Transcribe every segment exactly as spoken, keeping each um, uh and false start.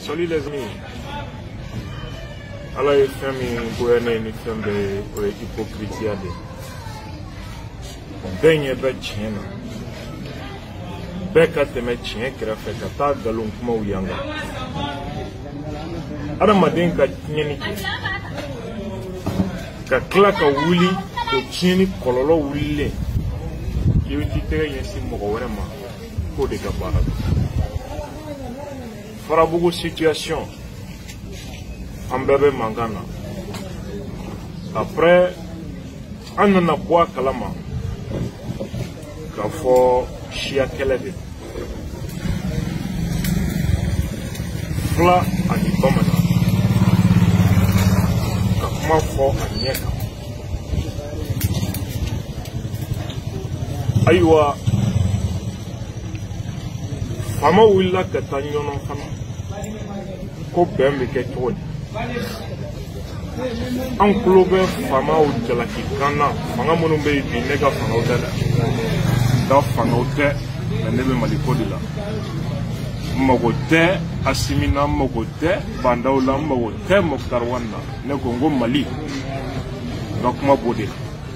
Salut les amis. Alors, il fait une gouverne, il fait de hypocrisie. Baigne de chien. Becca te met chien qui a fait kata galon kuma uyanga. Ada madin ka chien ka klaka wuli ko chien kololo wuli. Yewiti tere yesi moko vraiment ko de gabara. Fara beaucoup situation en bébé mangana. Après, on en a bois kalama. Qu'il faut chia kelede. Fla ani bamana. Kakuma fo anyeka. Aywa. Fama willa katanyono fana. Ko bembe ke todi. An kulobe fama o jalaki kana fanga munu be bi nega fanga o dala da fanga o te ne be maliko dila magote asimina magote bandaula magote moktarwana ne gongo mali donc ma bodi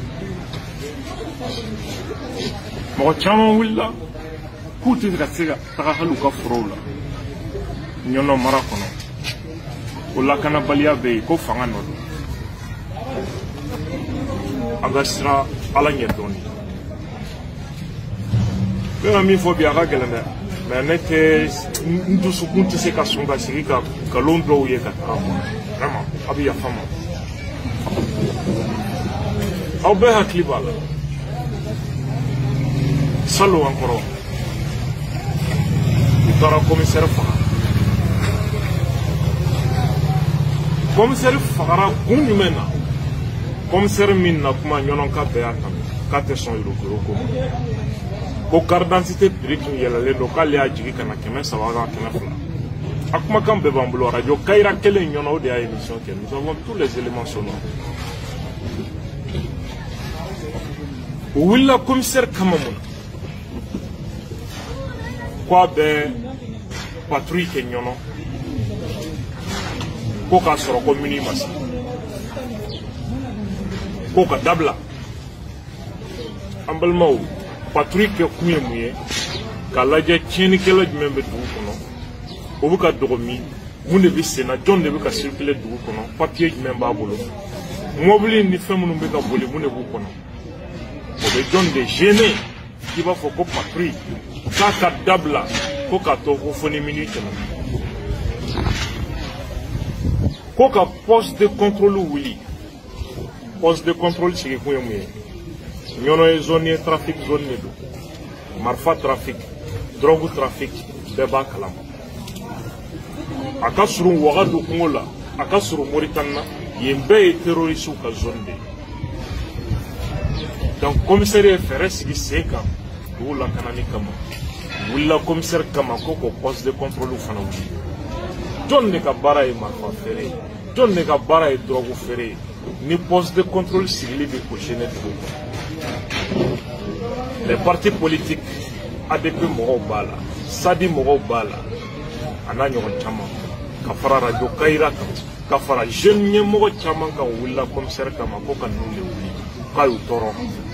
mo chama willa kuti gasega taka haluka frola nyono marakono Ola kana balia be ko fanga no agasra ala nyedoni be ami fo bia ragelanda mais neke ndu sukunti se kasunga sirika kalondo uye katama vraiment abiya fama au be haklibala salo ancora itara commissaire fa commissaire Fagara Goumena, commissaire Minna, kuma nyonon ka beya tam, ka te son yoro goro ko. Ko carte d'identité brique yelale do ka le ajigi kana keme sawaga keme fula. Akuma kan be bambulo radio kaira kele nyono de émission que nous avons tous les éléments sonores. Willa commissaire Kamamuna. Quoi be patrouille ke nyono. Koka soro ko minimas koka dabla ambal maw patrouille ke kuye muye kala je tieni kala jumbe du kono o buka dogomi munde bi sena jonde bi ka circuler du kono papier jumbe ba bolo mobile ni femunu be ka boli munde bu kono o be jonde gêné qui va foko patrouille kaka dabla koka to ko foni minute na Koka poste de contrôle Willy. Poste de contrôle c'est que vous avez. Nous avons zone trafic zone nedo. Marfa trafic, drogue trafic, débat kalam. Akasuru Ouagadougou Congola, Akasuru Mauritanie, yembe terroriste ka zone de. Donc commissariat Ferres qui c'est quand vous la canani kama. Vous la commissaire kama koko poste de contrôle ou fana Willy. John ne ka bara e marfa ferré. John ne ka bara e drogue ferré. Ni poste de contrôle civil de cochonner tout. Les partis politiques A D P Moro Bala, Sadi Moro Bala, Ananyo Chama, Kafara Radio Kaira, Kafara Jeune Moro Chama, Willa Commissaire Kamako, Nule Wuli, Kayu Toro.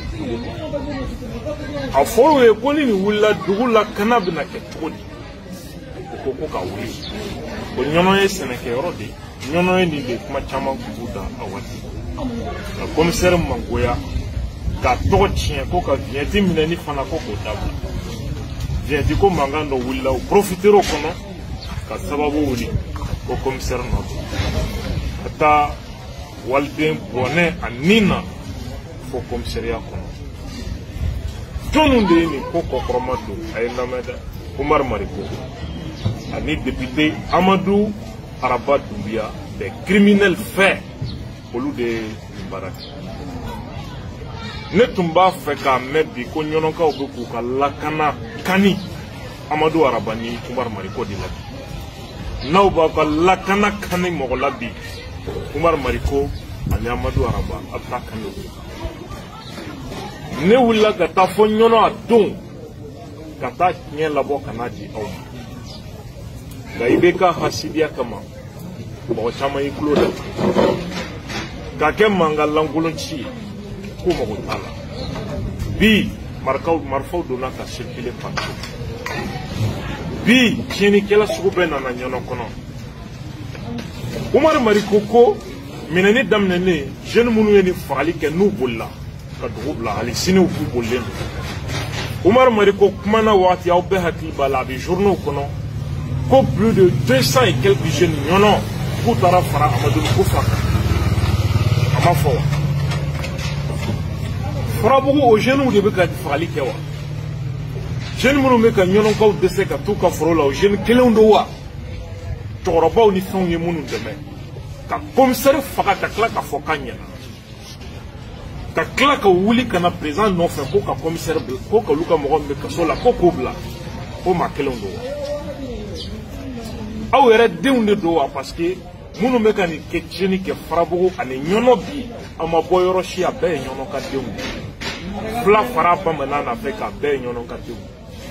A follow a pony Willa Dula Kanabina Ketoni. Koko Wuli. Nyono e seneke rodi nyono e ni kuma chama kubuda awati la commissaire Mangoya ka to chien ko ka vienti minani fana ko ko dabla vienti ko mangando willa o profitero kono ka sababu wuli ko commissaire no ata walden boné anina fo commissariat kono tonunde ni ko ko promado ay nameda Oumar Mariko Ani député Amadou Araba Doumbia, des criminels faits au lieu de Barak. Ne tumba fait qu'à mettre des cognonka au bout qu'à la cana cani Amadou Arabani Oumar Mariko de la Nauba qu'à la cana cani Mogolabi Oumar Mariko ani Amadou Araba après cani. Ne wula gata fonyono a don gata kien labo kanadi au. nka i bɛ ka hasidiya kama mɔgɔ caman y'i tulo da ka kɛ mankan lankolon ci ye ko mago t'a la bi marikaw marifaw donna ka circuler partout bi tiɲɛnikɛla sugu bɛɛ nana ɲɔnɔ kɔnɔ Umaru Mariko ko minɛni daminɛnen jeune minnu ye ni fagali kɛ n'u bolila ka dugu bila hali sini u k'u bolilen don Umaru Mariko kumana waati aw bɛɛ hakili b'a la a bɛ journaux kɔnɔ ko plus de deux cents et quelques jeunes ɲɔnɔ k'u taara fara Amadu Kufa kan a ma fɔ wa farabugu o jeunes de bɛ ka fagali kɛ wa jeunes minnu bɛ ka ɲɔnɔkaw dɛsɛ ka t'u ka foro la o jeunes kelenw don wa cɛkɔrɔbaw ni fɛnw ye minnu dɛmɛ ka commissaire faga ka tila ka fɔ k'a ɲɛna ka tila ka wuli ka na président nɔfɛ ko ka commissaire bila ko k'olu ka mɔgɔ min bɛ kaso la ko k'o bila ko maa kelenw don wa aw yɛrɛ denw de don wa parce que minnu bɛ ka nin kɛ tiɲɛni kɛ farabugu ani ɲɔnɔ bi a ma bɔ yɔrɔ si a bɛɛ ye ɲɔnɔ ka denw de fila fara bamanan na fɛ k'a bɛɛ ye ɲɔnɔ ka denw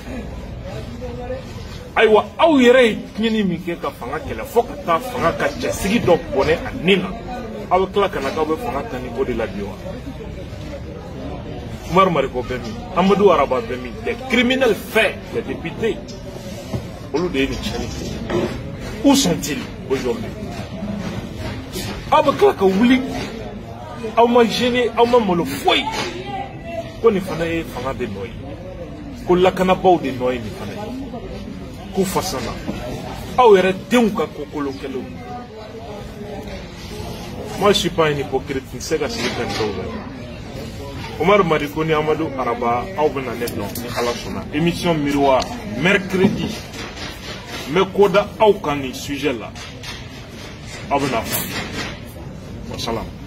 ayiwa aw yɛrɛ ye tiɲɛni min kɛ ka fanga kɛlɛ fo ka taa fanga ka cɛsigi dɔ bɔnɛ a nin na aw bɛ tila ka na k'aw bɛ fanga ta ni o de la bi wa Umaru Mariko bɛ min Amadu Araba bɛ min les criminels faits les députés olu de ye nin tiɲɛni kɛ où sont-ils aujourd'hui aw bɛ tila ka wuli aw ma gêné aw ma malo foyi ko nin fana ye fanga de nɔ ye ko lakanabaw de nɔ ye nin fana ye k'u fasana aw yɛrɛ denw ka kokolo kɛlenw moi je suis pas un hypocrite n se ka sigi ka nin dɔw la Umaru Mariko ni Amadu Araba aw bɛna ne dɔn ni Ala sɔnna émission Miriwa mercredi n bɛ ko da aw kan nin sujet la aw bɛna faamu wasalaam